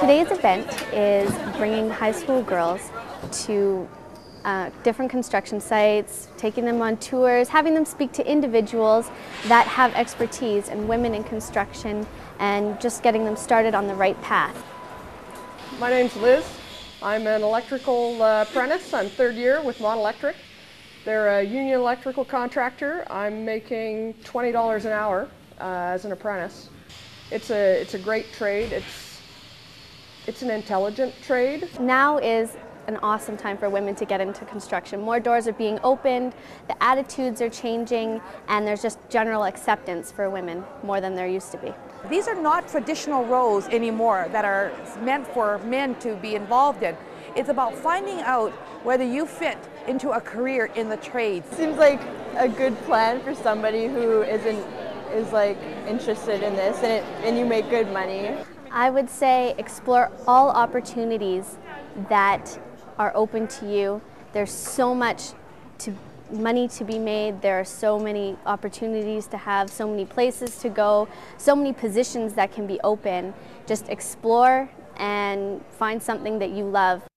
Today's event is bringing high school girls to different construction sites, taking them on tours, having them speak to individuals that have expertise in women in construction, and just getting them started on the right path. My name's Liz. I'm an electrical apprentice. I'm third year with Mon Electric. They're a union electrical contractor. I'm making $20 an hour as an apprentice. It's a great trade. It's an intelligent trade. Now is an awesome time for women to get into construction. More doors are being opened, the attitudes are changing, and there's just general acceptance for women more than there used to be. These are not traditional roles anymore that are meant for men to be involved in. It's about finding out whether you fit into a career in the trades. Seems like a good plan for somebody who is interested in this, and you make good money. I would say explore all opportunities that are open to you. There's so much money to be made. There are so many opportunities to have, so many places to go, so many positions that can be open. Just explore and find something that you love.